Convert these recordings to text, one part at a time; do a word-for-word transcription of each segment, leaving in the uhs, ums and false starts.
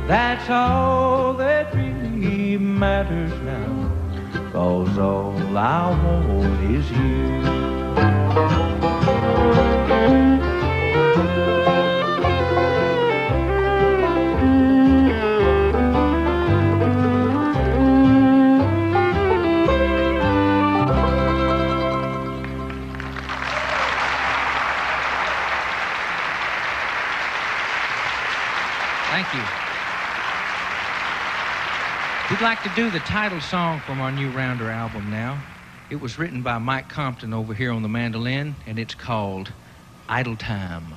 That's all that really matters now, 'cause all I want is you. Thank you. We'd like to do the title song from our new Rounder album now. It was written by Mike Compton over here on the mandolin, and it's called Idle Time.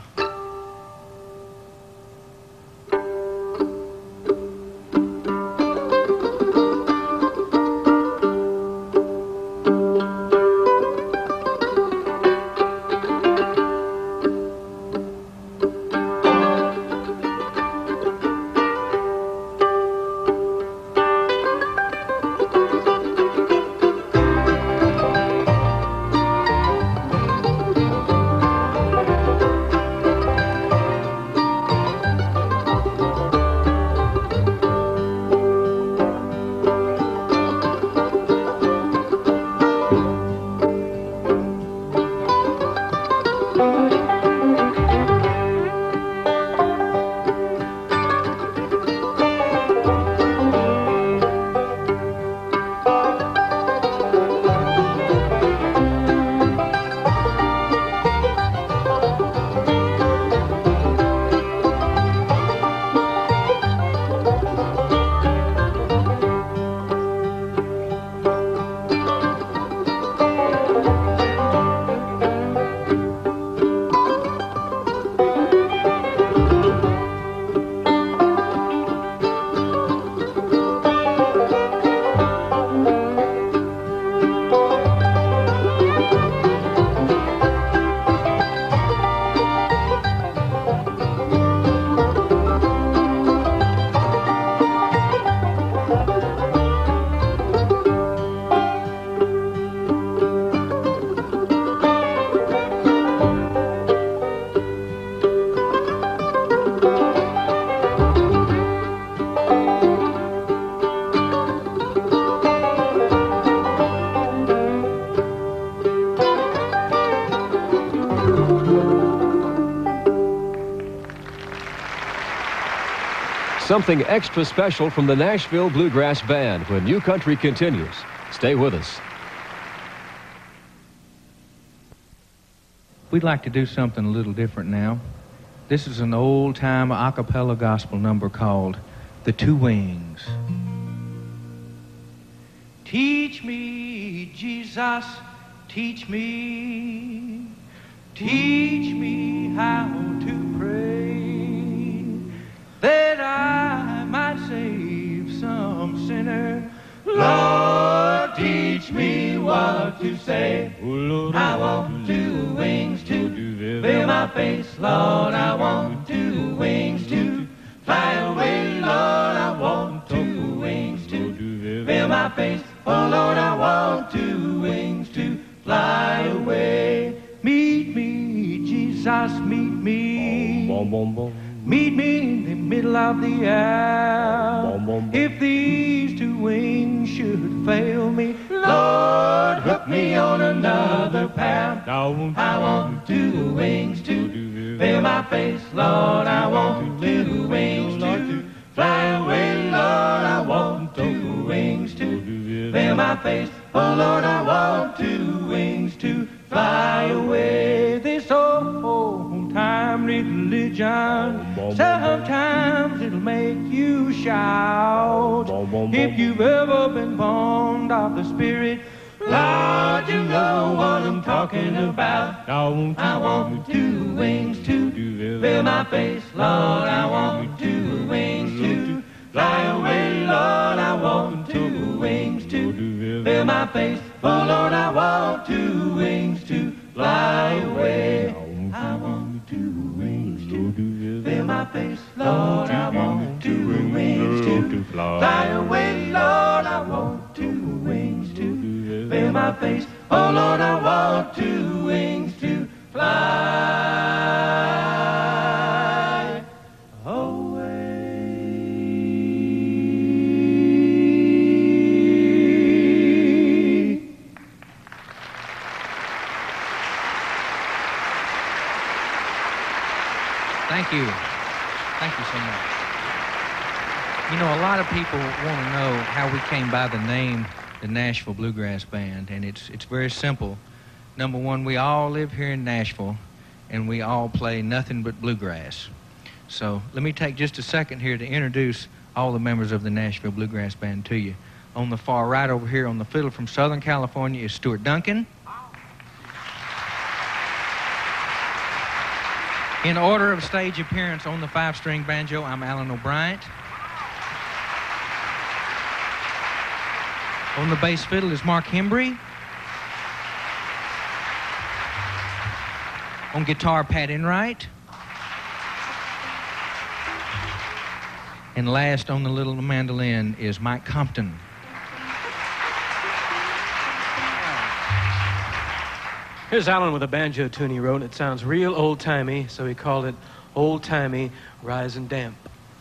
Something extra special from the Nashville Bluegrass Band when New Country continues. Stay with us. We'd like to do something a little different now. This is an old-time a cappella gospel number called The Two Wings. Teach me, Jesus, teach me, teach me how to pray, that I might save some sinner. Lord, teach me what to say. I want two wings to fill my face. Lord, I want two wings to fly away. Lord, I want two wings to fill my face. Oh, Lord, I want two wings to fly away. Meet me, Jesus, meet me. Boom, boom, boom. Meet me in the middle of the hour. Boom, boom, boom. If these two wings should fail me, Lord, hook me on another path. I want two wings to fill my face. Lord, I want two wings to fly away. Lord, I want two wings to fill my face. Oh, Lord, I want two wings to fly away. This old-time religion, sometimes it'll make you shout. If you've ever been born of the Spirit, Lord, you know what I'm talking about. I want two wings to fill my face. Lord, I want two wings to fly away. Lord, I want two wings to fill my face. Oh, Lord, I want two wings to fly away. I want two wings to fill my face. Lord, I want two wings to fly away. Lord, I want two wings to fill my face. Oh, Lord, I want two wings to fly away. Thank you so much. You know, a lot of people want to know how we came by the name, the Nashville Bluegrass Band, and it's it's very simple. Number one, we all live here in Nashville, and we all play nothing but bluegrass. So let me take just a second here to introduce all the members of the Nashville Bluegrass Band to you. On the far right over here on the fiddle from Southern California is Stuart Duncan. In order of stage appearance on the five-string banjo, I'm Alan O'Brien. On the bass fiddle is Mark Hembry. On guitar, Pat Enright. And last on the little mandolin is Mike Compton. Here's Alan with a banjo tune he wrote. It sounds real old-timey, so he called it Old-Timey Rising Damp.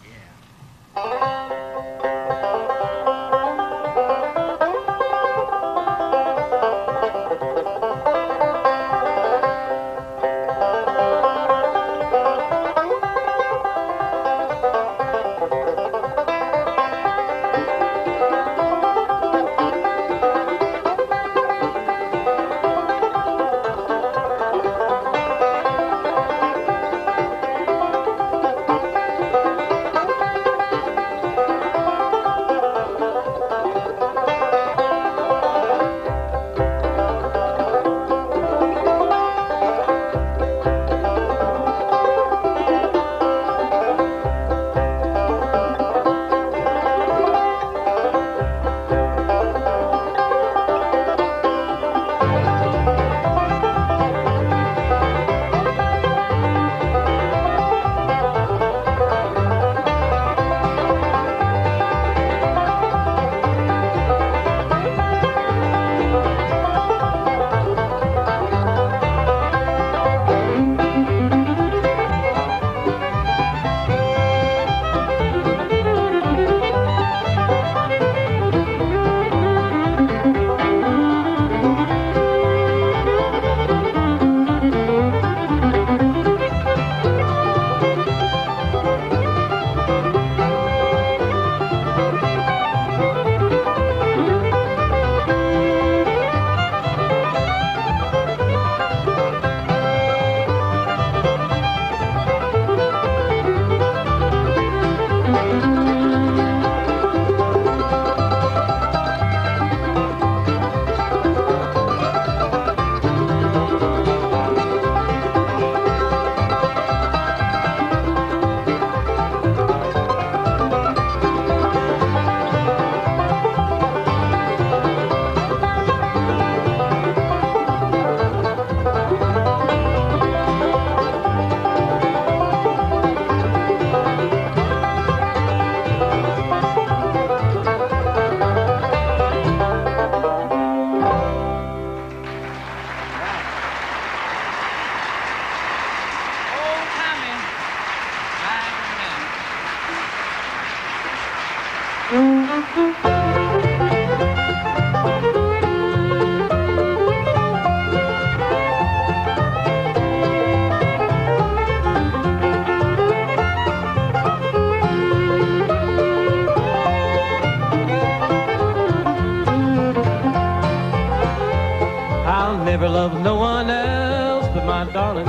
I'll never love no one else but my darling.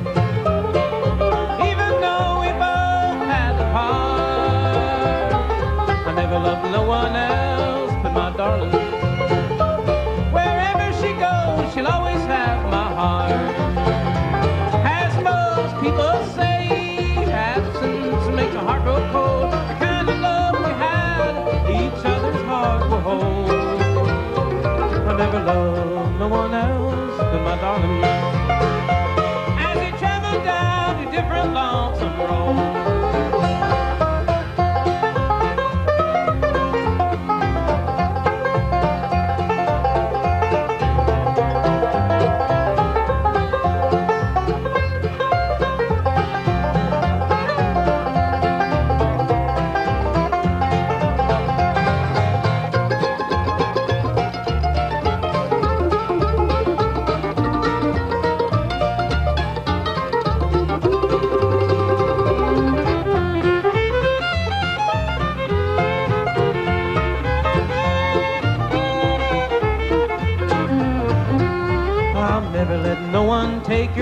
Even though we both had to part, I never loved no one else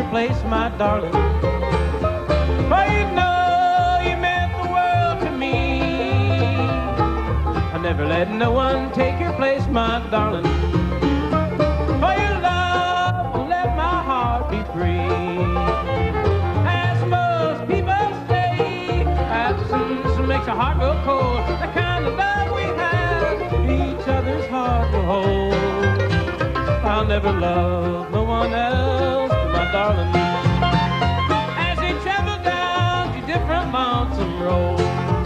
place, my darling. For you know you meant the world to me. I'll never let no one take your place, my darling. For your love will let my heart be free. As most people say, absence makes a heart grow cold. The kind of love we have, each other's heart will hold. I'll never love no one else but my darling. As they travel down to different lonesome roads.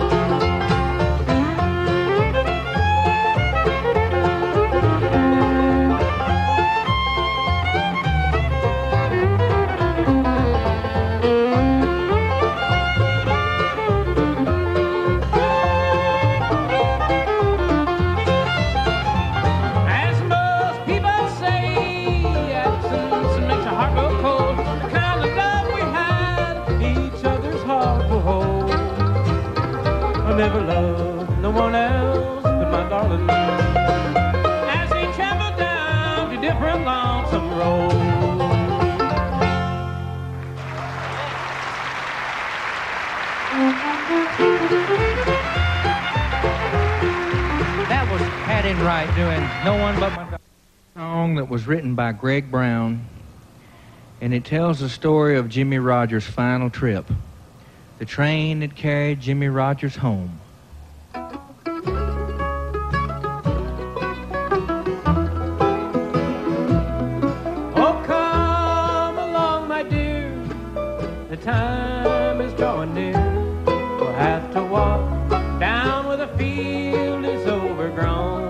I'll never love no one else but my darling. As they travel down to different lonesome roads. That was Pat Enright doing No One But My Darling, a song that was written by Greg Brown, and it tells the story of Jimmie Rodgers' final trip. The train that carried Jimmie Rodgers home. Oh, come along, my dear. The time is drawing near. We'll have to walk down where the field is overgrown.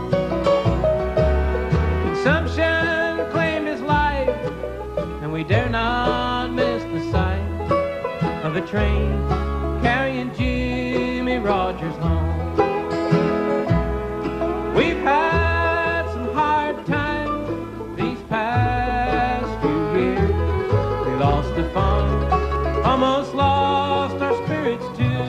Consumption claimed his life, and we dare not miss the sight of a train carrying Jimmie Rodgers home. We've had some hard times these past few years. We lost the fun, almost lost our spirits too.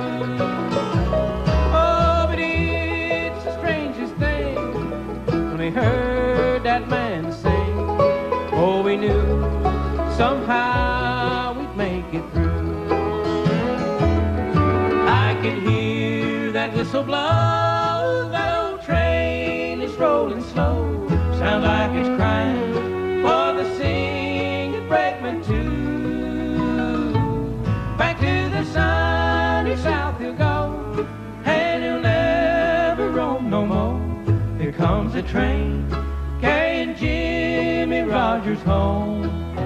Oh, but it's the strangest thing when we heard that man sing. Oh, we knew somehow we'd make it through. That whistle blow, that old train is rolling slow. Sound like it's crying for the singing brakeman too. Back to the sunny south he'll go, and he'll never roam no more. Here comes a train carrying Jimmie Rodgers home.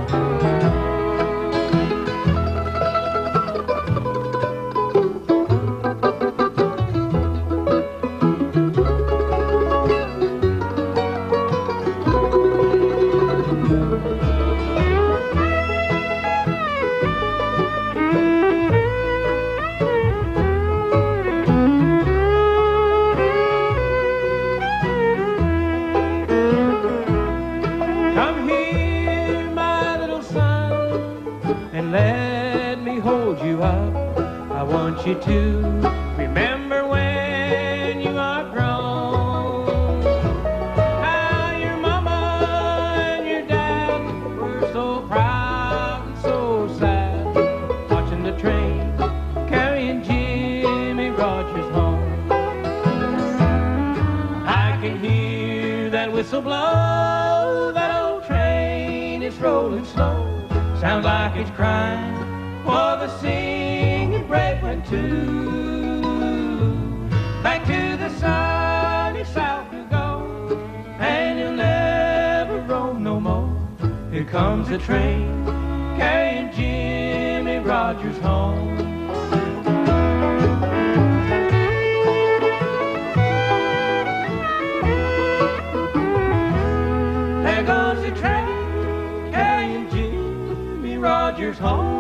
You to remember when you are grown, how your mama and your dad were so proud and so sad, watching the train carrying Jimmie Rodgers home. I can hear that whistle blow, that old train is rolling slow. Sounds like it's crying for the singing brakeman too. Back to the sunny south you go, and you'll never roam no more. Here comes a train carrying Jimmie Rodgers home. There goes the train carrying Jimmie Rodgers home.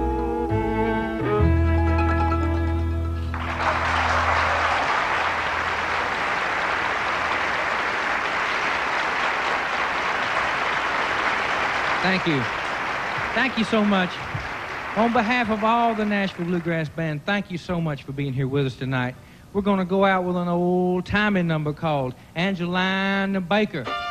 Thank you. Thank you so much. On behalf of all the Nashville Bluegrass Band, thank you so much for being here with us tonight. We're going to go out with an old-timey number called Angelina Baker.